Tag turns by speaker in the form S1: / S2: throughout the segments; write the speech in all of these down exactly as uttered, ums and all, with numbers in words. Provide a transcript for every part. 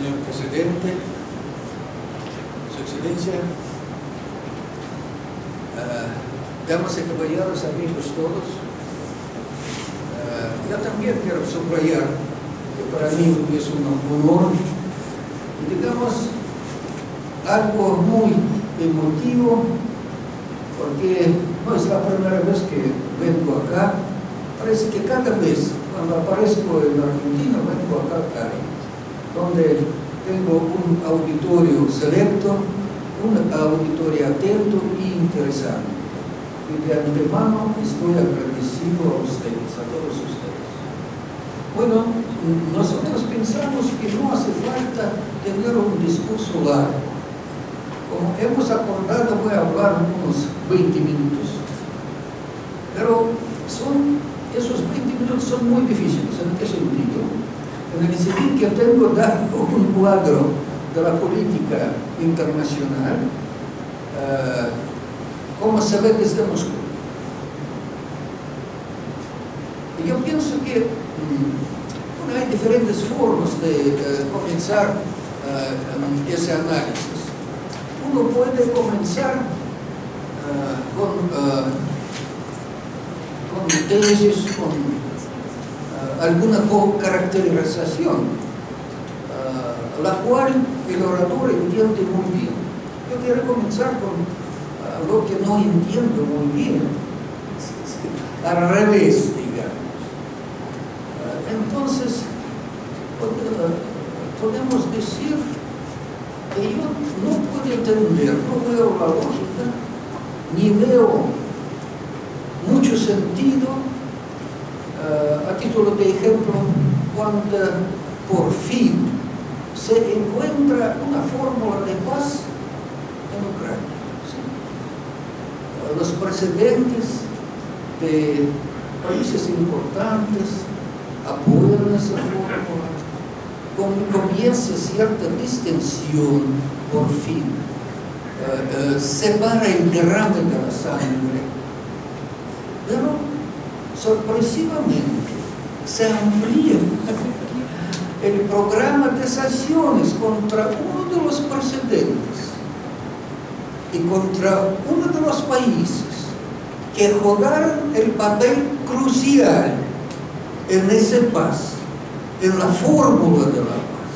S1: señor presidente, su excelencia, uh, damas y caballeros, amigos todos, uh, yo también quiero subrayar que para mí es un honor y, digamos, algo muy emotivo, porque no es la primera vez que vengo acá. Parece que cada vez cuando aparezco en Argentina vengo acá, donde tengo un auditorio selecto, un auditorio atento y interesante. Y de antemano estoy agradecido a ustedes, a todos ustedes. Bueno, nosotros pensamos que no hace falta tener un discurso largo. Como hemos acordado, voy a hablar unos veinte minutos. Pero son, esos veinte minutos son muy difíciles. ¿En qué sentido? En el sentido que tengo dado un cuadro de la política internacional, uh, como se ve desde Moscú. Y yo pienso que um, bueno, hay diferentes formas de uh, comenzar uh, ese análisis. Uno puede comenzar uh, con, uh, con tesis, con uh, alguna caracterización, uh, la cual el orador entiende muy bien. Yo quiero comenzar con uh, lo que no entiendo muy bien, al revés, digamos. Uh, entonces, uh, podemos decir que yo no puedo entender, no veo la lógica, ni veo mucho sentido, uh, a título de ejemplo, cuando por fin se encuentra una fórmula de paz en Ucrania. ¿Sí? Uh, los presidentes de países importantes apoyan esa fórmula. Comienza cierta distensión, por fin, uh, uh, se para el derrame de la sangre, pero sorpresivamente se amplía el programa de sanciones contra uno de los presidentes y contra uno de los países que jugaron el papel crucial en ese paz, en la fórmula de la paz.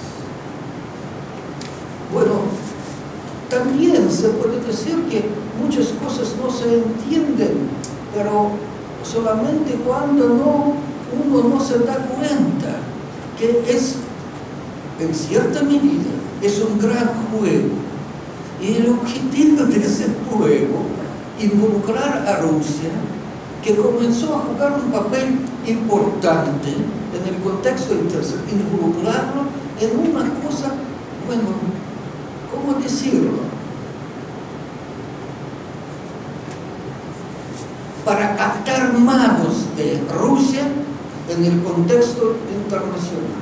S1: Bueno, también se puede decir que muchas cosas no se entienden, pero solamente cuando no, uno no se da cuenta que es, en cierta medida, es un gran juego. Y el objetivo de ese juego, involucrar a Rusia, que comenzó a jugar un papel importante en el contexto internacional, involucrarlo en una cosa, bueno, ¿cómo decirlo? Para atar manos de Rusia en el contexto internacional.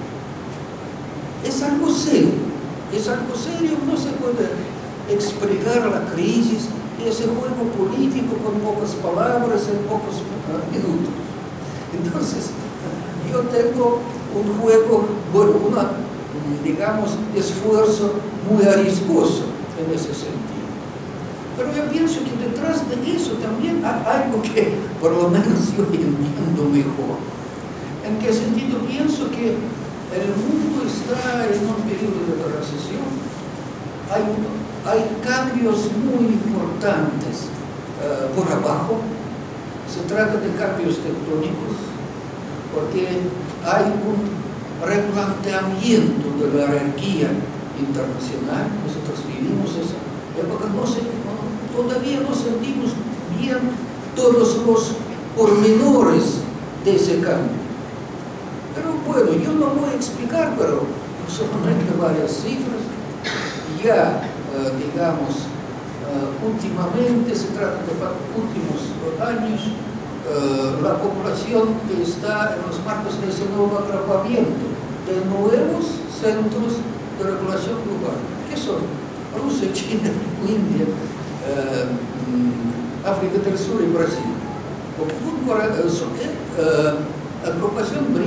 S1: Es algo serio, es algo serio, no se puede explicar la crisis, ese juego político con pocas palabras en pocos minutos. Entonces, yo tengo un juego, bueno, un, digamos, esfuerzo muy arriesgoso en ese sentido. Pero yo pienso que detrás de eso también hay algo que por lo menos yo entiendo mejor. ¿En qué sentido? Pienso que el mundo está en un periodo de transición. Hay, hay cambios muy importantes uh, por abajo. Se trata de cambios tectónicos, porque hay un replanteamiento de la jerarquía internacional. Nosotros vivimos esa época, no sé, no, todavía no sentimos bien todos los pormenores de ese cambio. Pero bueno, yo no voy a explicar, pero solamente varias cifras. Ya, uh, digamos, uh, últimamente, se trata de los últimos años, uh, la población que está en los marcos de ese nuevo agrupamiento de nuevos centros de regulación global, que son Rusia, China, India, uh, África del Sur y Brasil. Uh, agrupación BRICS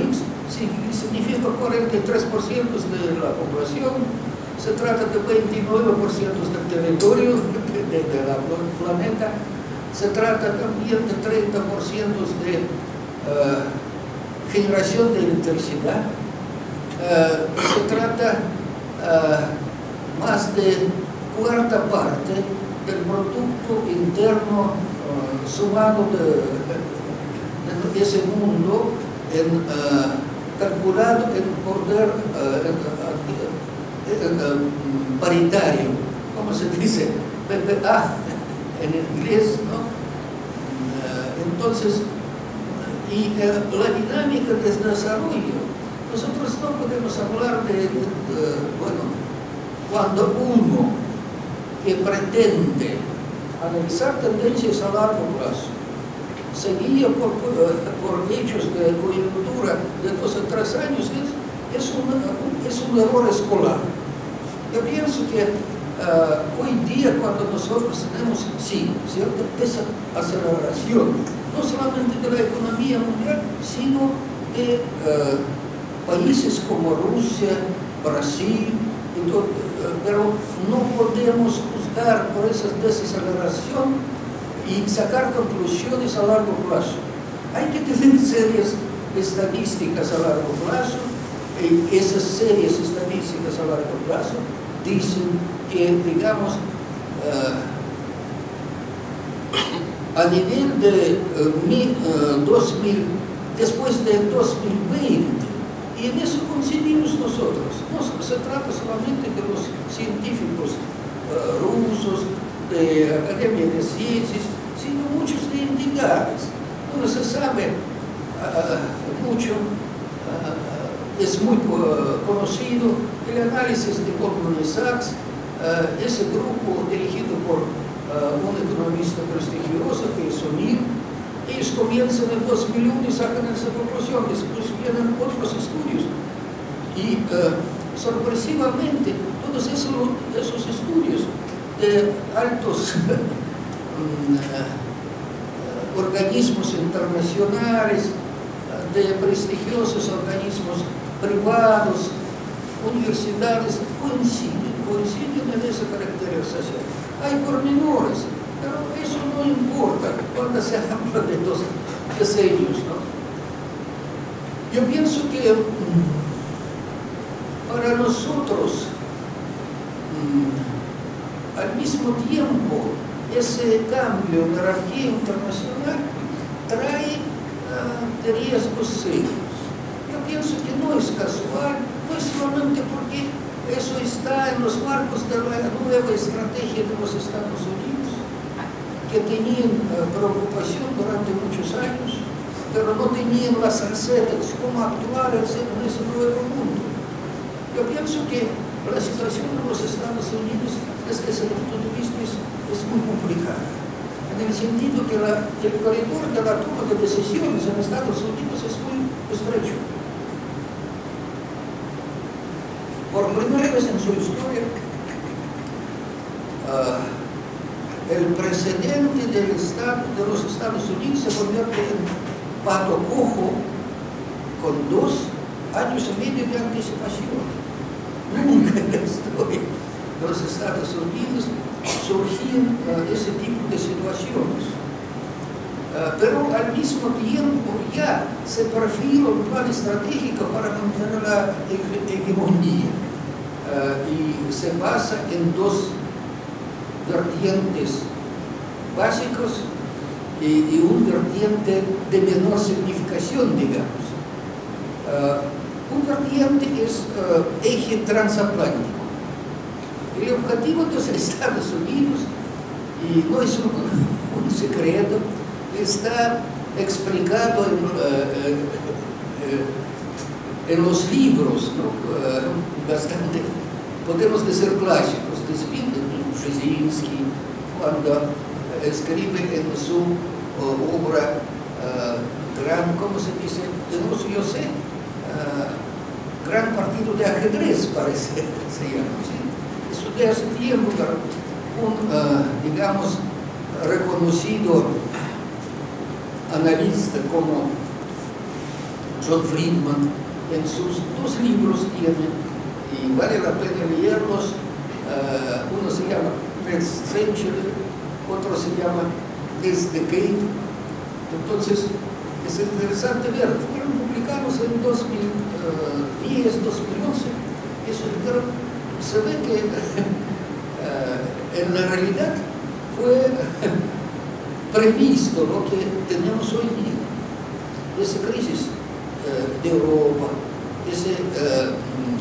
S1: significa cuarenta y tres por ciento de la población, se trata de veintinueve por ciento del territorio del de, de planeta, se trata también de treinta por ciento de uh, generación de electricidad, uh, se trata uh, más de cuarta parte del Producto Interno uh, sumado de, de ese mundo en, uh, calculado en poder uh, en, en, en, paritario, ¿cómo se dice? P P A en inglés, ¿no? Uh, entonces, y uh, la dinámica de desarrollo, nosotros no podemos hablar de, de, de bueno, cuando uno que pretende analizar tendencias a largo plazo, seguía por, por hechos de coyuntura de dos o tres años, es, es, un, es un error escolar. Yo pienso que uh, hoy día, cuando nosotros tenemos, sí, cierta desaceleración, no solamente de la economía mundial, sino de uh, países como Rusia, Brasil, y todo, uh, pero no podemos juzgar por esa desaceleración y sacar conclusiones a largo plazo. Hay que tener serias estadísticas a largo plazo, y esas serias estadísticas a largo plazo dicen que, digamos, uh, a nivel de uh, mil, uh, dos mil, después del dos mil veinte, y en eso coincidimos nosotros, no se trata solamente de los científicos uh, rusos, de Academia de Ciencias, sino muchos de entidades. No se sabe uh, mucho, uh, es muy uh, conocido el análisis de Goldman Sachs, uh, ese grupo dirigido por uh, un economista prestigioso que es O'Neill. Ellos comienzan en dos mil uno y sacan esa conclusión, después vienen otros estudios. Y uh, sorpresivamente, todos esos, esos estudios de altos organismos internacionales, de prestigiosos organismos privados, universidades, coinciden, coinciden en esa caracterización. Hay pormenores, pero eso no importa cuando se habla de dos diseños, ¿no? Yo pienso que para nosotros, al mismo tiempo, ese cambio en la jerarquía internacional trae uh, riesgos serios. Yo pienso que no es casual, no es solamente porque eso está en los marcos de la nueva estrategia de los Estados Unidos, que tenían uh, preocupación durante muchos años, pero no tenían las recetas cómo actuar en ese nuevo mundo. Yo pienso que la situación de los Estados Unidos, desde ese punto de vista, es, es muy complicada, en el sentido que la, el corredor de la toma de decisiones en Estados Unidos es muy estrecho. Por primera vez en su historia, uh, el presidente del Estado, de los Estados Unidos se convierte en pato cojo con dos años y medio de anticipación. Nunca en la historia de los Estados Unidos surgían uh, ese tipo de situaciones. Uh, pero al mismo tiempo ya se perfila un plan estratégico para mantener la hegemonía. Uh, y se basa en dos vertientes básicos y, y un vertiente de menor significación, digamos. Uh, Un vertiente es uh, eje transatlántico. El objetivo de los Estados Unidos, y no es un, un secreto, está explicado en, uh, uh, uh, en los libros, ¿no? uh, bastante, podemos decir clásicos, de Brzezinski, cuando escribe en su uh, obra uh, gran, ¿cómo se dice? No sé, yo sé. Uh, gran partido de ajedrez, parece, se llama, ¿sí? Eso de hace tiempo, un, uh, digamos, reconocido analista como John Friedman en sus dos libros tiene, y vale la pena leerlos. Uh, uno se llama Next Century, otro se llama This Decade. Entonces es interesante ver, fueron publicados en dos mil diez, dos mil once esos libros. Se ve que uh, en la realidad fue previsto lo que tenemos hoy día, esa crisis uh, de Europa, ese uh,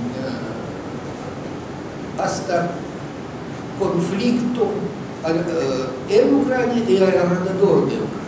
S1: uh, hasta conflicto uh, en Ucrania y alrededor de Ucrania.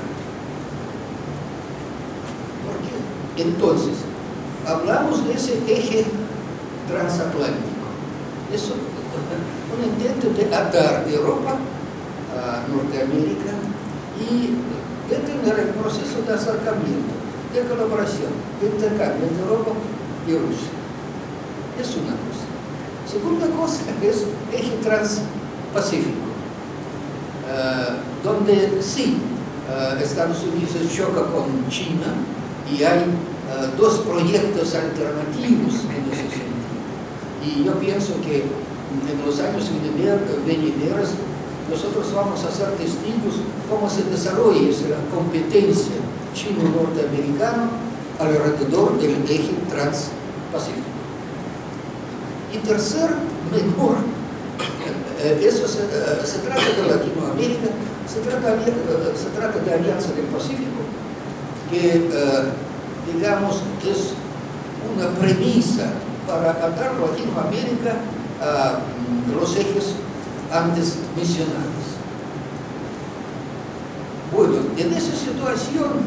S1: ¿Por qué? Entonces, hablamos de ese eje transatlántico. Eso un intento de atar de Europa a Norteamérica y detener el proceso de acercamiento, de colaboración, de intercambio entre Europa y Rusia. Es una cosa. Segunda cosa es eje transpacífico, uh, donde sí, uh, Estados Unidos choca con China y hay uh, dos proyectos alternativos en ese sentido. Y yo pienso que en los años venideros nosotros vamos a ser testigos cómo se desarrolla esa competencia chino-norteamericana alrededor del eje transpacífico. Y tercer, mejor, eh, eso se, eh, se trata de Latinoamérica, se trata, eh, se trata de Alianza del Pacífico, que eh, digamos es una premisa para atar Latinoamérica a los ejes antes mencionados. Bueno, en esa situación,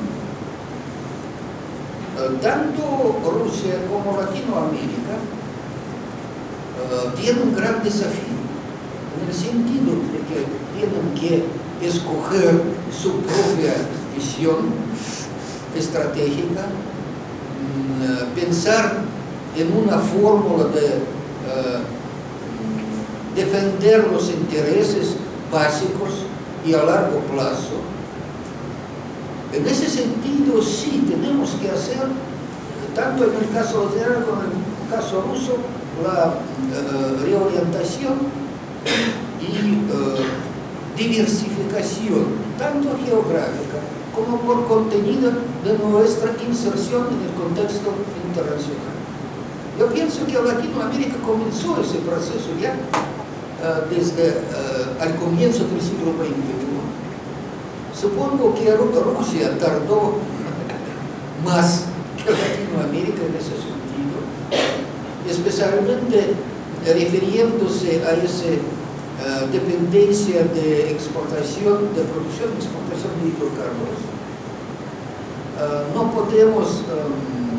S1: eh, tanto Rusia como Latinoamérica uh, tienen un gran desafío, en el sentido de que tienen que escoger su propia visión estratégica, uh, pensar en una fórmula de uh, defender los intereses básicos y a largo plazo. En ese sentido, sí, tenemos que hacer, tanto en el caso ucraniano como en el caso ruso, la uh, reorientación y uh, diversificación, tanto geográfica como por contenido, de nuestra inserción en el contexto internacional. Yo pienso que Latinoamérica comenzó ese proceso ya uh, desde uh, al comienzo del siglo veintiuno. Supongo que Rusia tardó más que Latinoamérica en ese sentido, especialmente refiriéndose a esa uh, dependencia de exportación, de producción y exportación de hidrocarburos. Uh, no podemos um,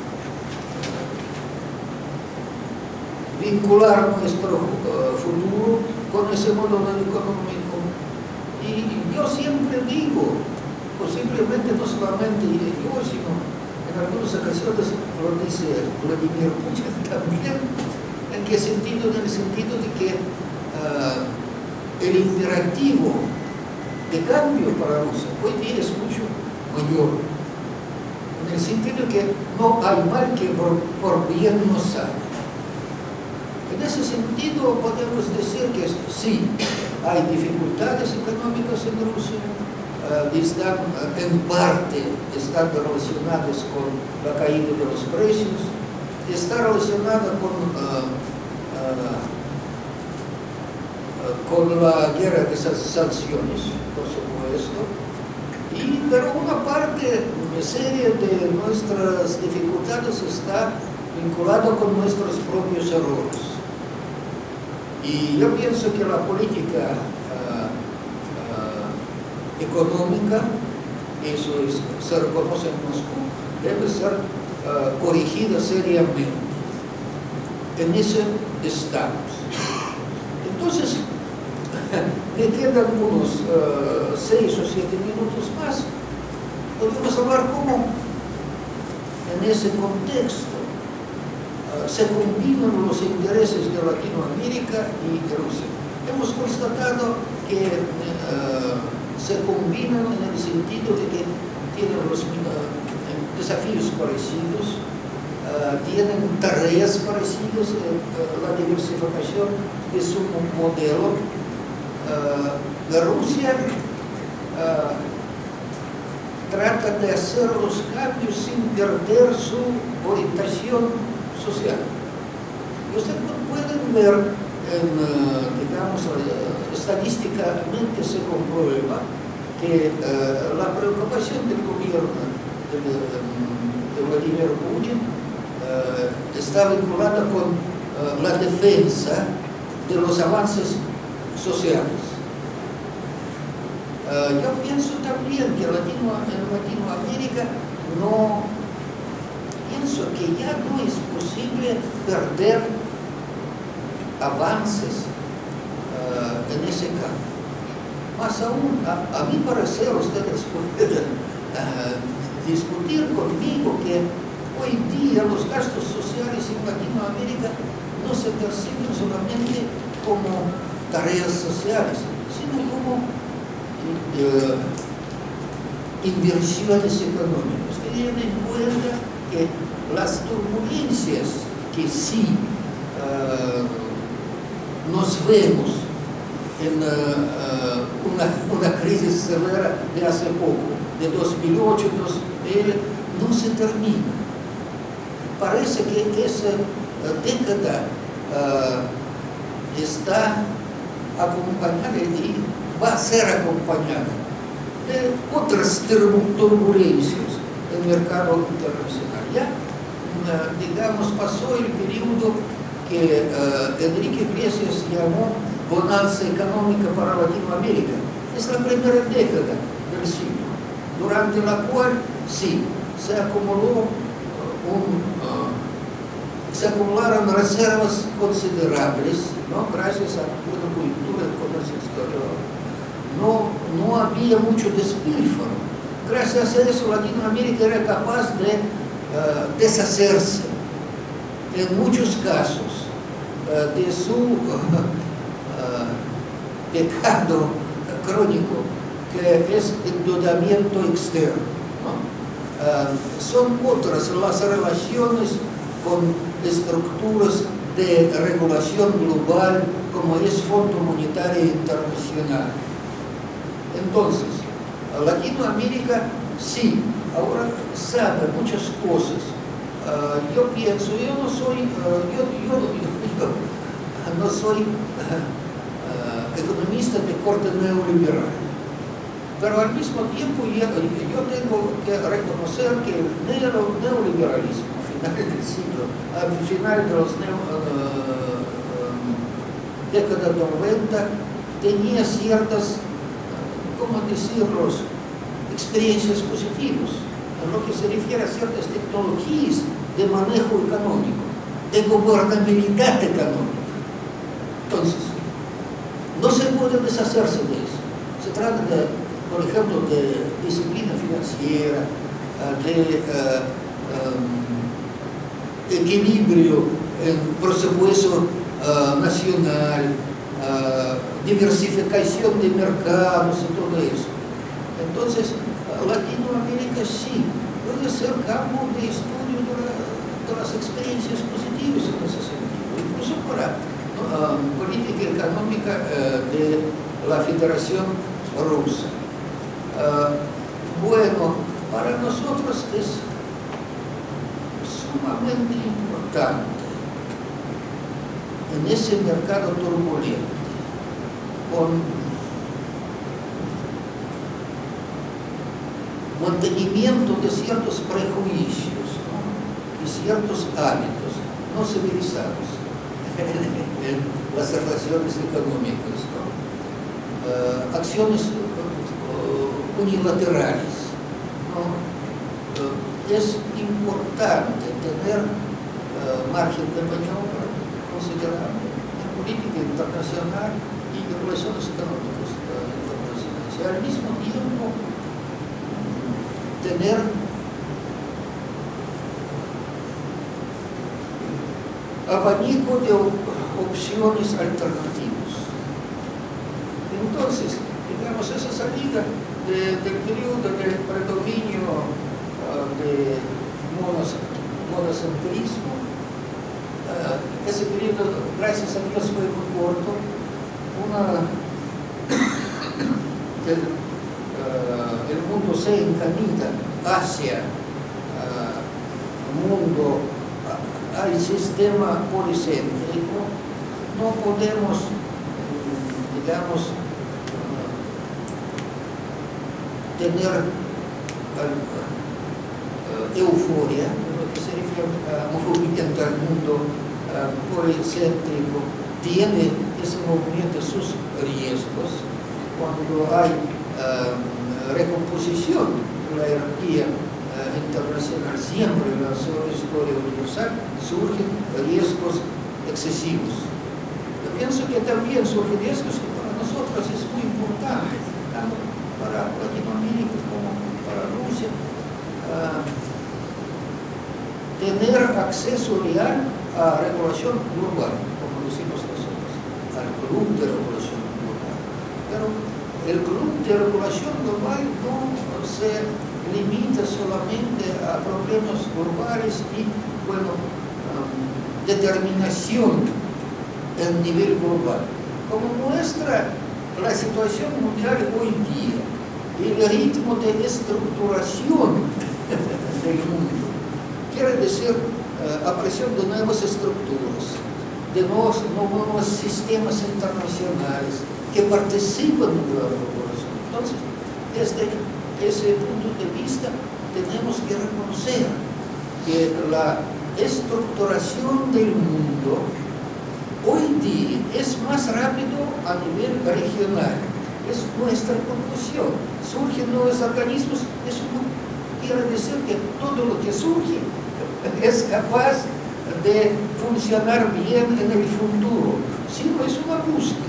S1: vincular nuestro uh, futuro con ese modelo económico. Y yo siempre digo, posiblemente no solamente yo, sino en algunas ocasiones lo dice Vladimir Putin también, ¿en qué sentido? En el sentido de que uh, el imperativo de cambio para Rusia hoy día es mucho mayor, en el sentido que no hay mal que por, por bien no sale. En ese sentido podemos decir que sí, hay dificultades económicas en Rusia, uh, están, uh, en parte están relacionadas con la caída de los precios, está relacionada con, uh, uh, uh, con la guerra de esas sanciones, por supuesto, y, pero una parte seria de nuestras dificultades está vinculada con nuestros propios errores. Y yo pienso que la política uh, uh, económica, eso es, se reconoce en Moscú, debe ser uh, corregida seriamente. En eso estamos. Entonces, me quedan unos uh, seis o siete minutos más. Podemos hablar cómo en ese contexto se combinan los intereses de Latinoamérica y de Rusia. Hemos constatado que uh, se combinan en el sentido de que tienen los uh, desafíos parecidos, uh, uh, tienen tareas parecidas, uh, la diversificación de su modelo. Uh, la Rusia uh, trata de hacer los cambios sin perder su orientación social. Y ustedes pueden ver, en, uh, digamos, uh, estadísticamente se comprueba que uh, la preocupación del gobierno de, de Vladimir Putin uh, está vinculada con uh, la defensa de los avances sociales. Uh, yo pienso también que Latino, en Latinoamérica no, pienso que ya no es posible perder avances uh, en ese campo. Más aún, a, a mi parecer, ustedes pueden uh, discutir conmigo que hoy día los gastos sociales en Latinoamérica no se perciben solamente como tareas sociales, sino como uh, inversiones económicas. Teniendo en cuenta que las turbulencias que sí uh, nos vemos en uh, uh, una, una crisis severa de hace poco, de dos mil ocho, dos mil, no se termina. Parece que esa uh, década uh, está acompañada y va a ser acompañada de otras turbulencias en el mercado internacional. Ya, uh, digamos, pasó el periodo que uh, Enrique Iglesias llamó bonanza económica para Latinoamérica. Es la primera década del siglo, durante la cual sí, se acumuló uh, un, uh, se acumularon reservas considerables, ¿no? Gracias a una cultura de comercio exterior. No, no había mucho despilfarro. Gracias a eso Latinoamérica era capaz de uh, deshacerse en muchos casos uh, de su uh, Uh, pecado crónico, que es endeudamiento externo, ¿no? Uh, son otras las relaciones con estructuras de regulación global como es Fondo Monetario Internacional. Entonces, Latinoamérica sí, ahora sabe muchas cosas. Uh, yo pienso, yo no soy, uh, yo, yo, yo, yo no soy uh, economista de corte neoliberal, pero al mismo tiempo yo, yo tengo que reconocer que el neoliberalismo a final del siglo, al final de los neo, uh, um, décadas noventa tenía ciertas, uh, ¿cómo decirlo?, experiencias positivas en lo que se refiere a ciertas tecnologías de manejo económico, de gobernabilidad económica. Entonces, no se puede deshacerse de eso. Se trata, de, por ejemplo, de disciplina financiera, de uh, um, equilibrio en presupuesto uh, nacional, uh, diversificación de mercados y todo eso. Entonces, Latinoamérica sí puede ser campo de estudio de, la, de las experiencias positivas en ese sentido, incluso para Uh, política económica uh, de la Federación Rusa. Uh, bueno, para nosotros es sumamente importante en ese mercado turbulento, con mantenimiento de ciertos prejuicios, ¿no?, y ciertos hábitos no civilizados en las relaciones económicas, ¿no? Uh, acciones uh, unilaterales, ¿no? Uh, es importante tener uh, margen de maniobra considerable en política internacional y en relaciones económicas uh, internacionales, y al mismo tiempo tener abanico de opciones alternativas. Entonces, digamos, esa salida de, del periodo del predominio uh, de monos monocentrismo. Uh, ese periodo, gracias a Dios, fue muy corto. Una, el, uh, el mundo se encamina hacia uh, mundo, uh, al sistema policéntrico. No podemos, digamos, uh, tener uh, uh, euforia, lo que se refiere a movimiento al mundo uh, policéntrico. Tiene ese movimiento sus riesgos. Cuando hay uh, recomposición de la jerarquía uh, internacional, siempre en la historia universal surgen riesgos excesivos. Yo pienso que también surgen riesgos que para nosotros es muy importante, tanto para Latinoamérica como para Rusia, uh, tener acceso real a regulación global, como decimos nosotros, al club de regulación global. Pero el club de regulación global no se limita solamente a problemas globales y, bueno, um, determinación en nivel global. Como muestra la situación mundial hoy día, el ritmo de estructuración del mundo, quiere decir uh, aparición de nuevas estructuras, de nuevos, nuevos sistemas internacionales que participan de la regulación. Entonces, desde ese punto de vista, tenemos que reconocer que la estructuración del mundo hoy día es más rápido a nivel regional. Es nuestra conclusión. Surgen nuevos organismos, eso no quiere decir que todo lo que surge es capaz de funcionar bien en el futuro, sino es una búsqueda.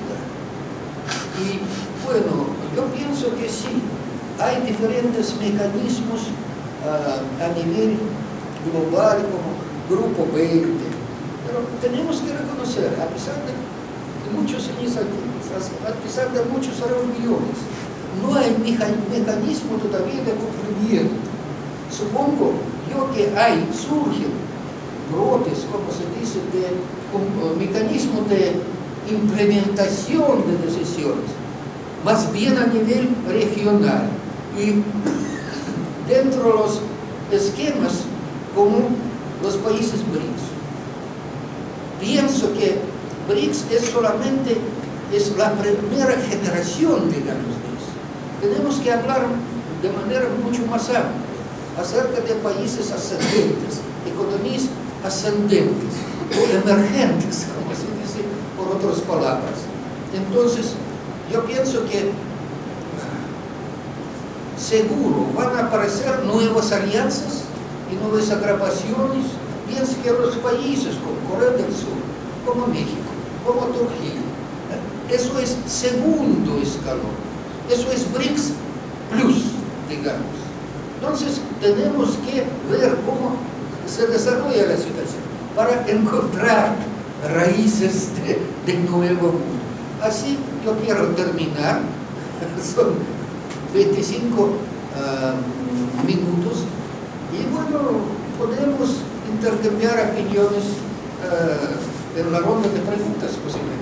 S1: Y bueno, yo pienso que sí, hay diferentes mecanismos uh, a nivel global como Grupo veinte, pero tenemos que reconocer, a pesar de, de muchos iniciativas, a pesar de muchas reuniones, no hay mecanismo todavía de cumplimiento. Supongo yo que hay, surgen brotes, como se dice, de un mecanismo de implementación de decisiones, más bien a nivel regional y dentro de los esquemas como los países BRICS. Pienso que BRICS es solamente es la primera generación, digamos, de eso. Tenemos que hablar de manera mucho más amplia acerca de países ascendentes, economías ascendentes o emergentes, como se dice por otras palabras. Entonces, yo pienso que seguro van a aparecer nuevas alianzas y nuevas agrupaciones. Pienso que los países como Corea del Sur, como México, como Turquía, eso es segundo escalón. Eso es BRICS plus, digamos. Entonces, tenemos que ver cómo se desarrolla la situación para encontrar raíces de, de nuevo mundo. Así yo quiero terminar, son veinticinco uh, minutos, y bueno, podemos intercambiar opiniones uh, en la ronda de preguntas posiblemente.